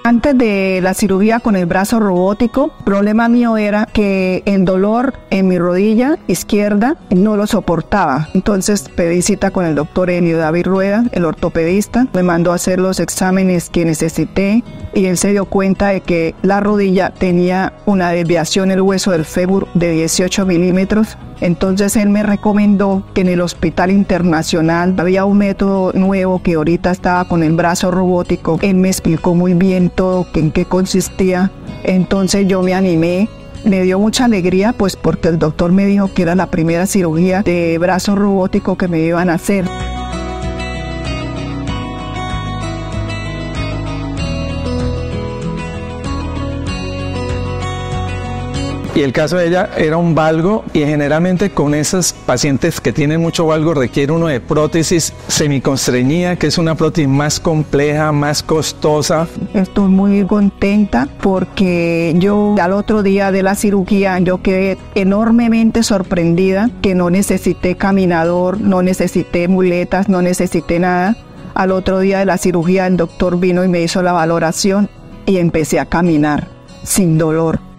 Antes de la cirugía con el brazo robótico, el problema mío era que el dolor en mi rodilla izquierda no lo soportaba. Entonces pedí cita con el doctor Elio David Rueda, el ortopedista. Me mandó a hacer los exámenes que necesité y él se dio cuenta de que la rodilla tenía una desviación del hueso del fémur de 18 milímetros. Entonces él me recomendó que en el Hospital Internacional había un método nuevo que ahorita estaba con el brazo robótico. Él me explicó muy bien todo, en qué consistía. Entonces yo me animé. Me dio mucha alegría pues porque el doctor me dijo que era la primera cirugía de brazo robótico que me iban a hacer. Y el caso de ella era un valgo y generalmente con esos pacientes que tienen mucho valgo requiere uno de prótesis semiconstreñida, que es una prótesis más compleja, más costosa. Estoy muy contenta porque yo al otro día de la cirugía yo quedé enormemente sorprendida que no necesité caminador, no necesité muletas, no necesité nada. Al otro día de la cirugía el doctor vino y me hizo la valoración y empecé a caminar sin dolor.